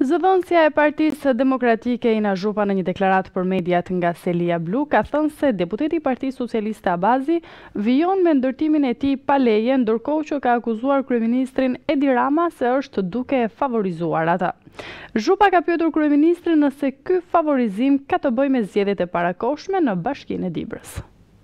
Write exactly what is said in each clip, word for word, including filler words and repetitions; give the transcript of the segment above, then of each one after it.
Zëdhënësja e Partisë Demokratike Ina Zhupa në një deklaratë për mediat nga Selia Blu ka thënë se deputeti i Partisë Socialiste Abazi vijon me ndërtimin e tij pa leje, ndërkohë që ka akuzuar kryeministrin Edi Rama se është duke favorizuar ata. Zhupa ka pyetur kryeministrin nëse ky favorizim ka të bëjë me zgjedhjet e parakohshme në Bashkinë e Dibrës.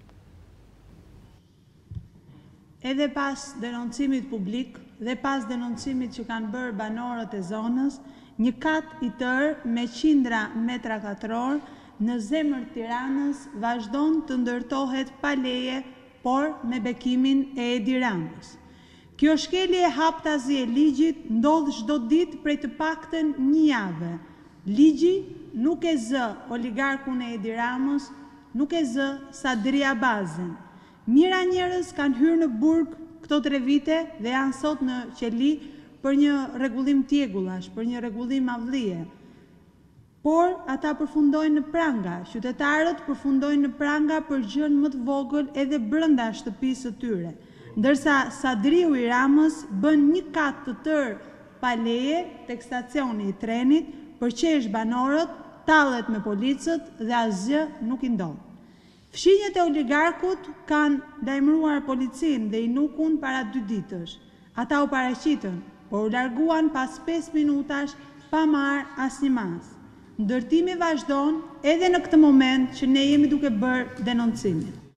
Edhe pas denoncimit publik dhe pas denoncimit që kanë bërë banorët e zonës, një kat i tërë me qindra metra katror në zemër Tiranës vazhdon të ndërtohet pa leje, por me bekimin e Edi Ramës. Kjo shkelje e haptazi e ligjit ndodh çdo ditë prej të paktën një javë. Ligji nuk e zë oligarkun e Edi Ramës, nuk e zë Sadri Abazin. Mira njerëz kanë hyrë në burg këto tre vite dhe janë sot në qeli për një rregullim tjegullash, për një rregullim avllie. Por ata përfundojnë në pranga, qytetarët përfundojnë në pranga për gjën më të vogël edhe brenda shtëpisë së tyre, ndërsa Sadriu i Ramës bën një kat të tërë pa leje tek stacioni i trenit, përqesh banorët, tallet me policët dhe asgjë nuk i ndodh. Fshinjet e oligarkut kanë lajmëruar policinë dhe i nukun para dy ditësh. Ata u paraqitën, por u larguan pas pesë minutash pa marrë asnjë mas. Ndërtimi vazhdon edhe në këtë moment që ne jemi duke bërë denoncimin.